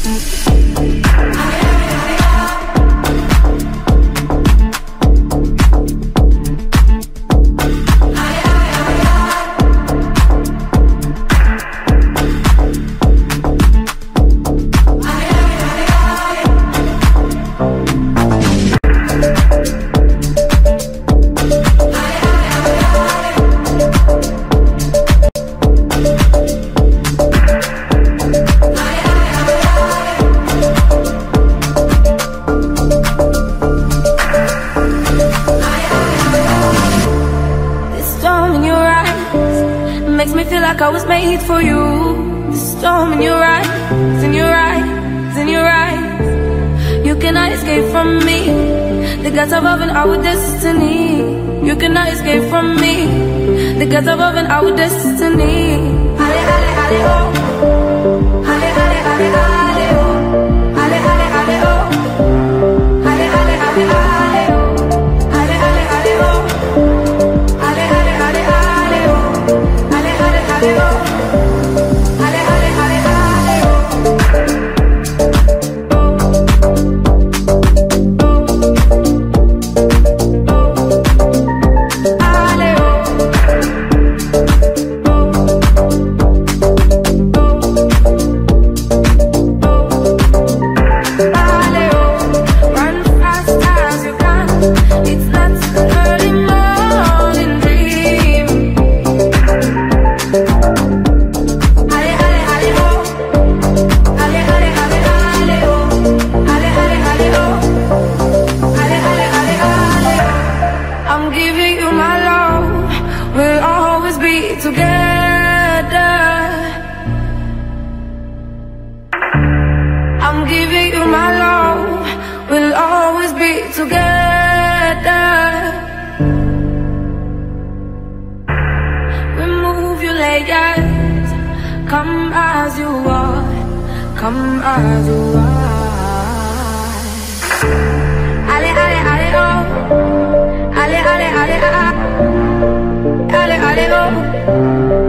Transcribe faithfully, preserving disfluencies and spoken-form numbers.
I was made for you. The storm in your eyes, in your eyes, in your eyes. You cannot escape from me. The gods above and our destiny. You cannot escape from me. The gods above and our destiny. Ale, ale, ale, oh. Ale, ale, ale, ale, oh. Ale, ale, ale, oh. Ale, ale, ale, ale, oh. Ale, ale, ale, oh. Ale, ale, ale, ale, oh. Ale, ale, ale, oh. Ale, ale, ale, ale, oh. Come as you are, come as you are. Ale, ale, ale, oh. Ale, ale, ale, ah. Ale, ale, oh.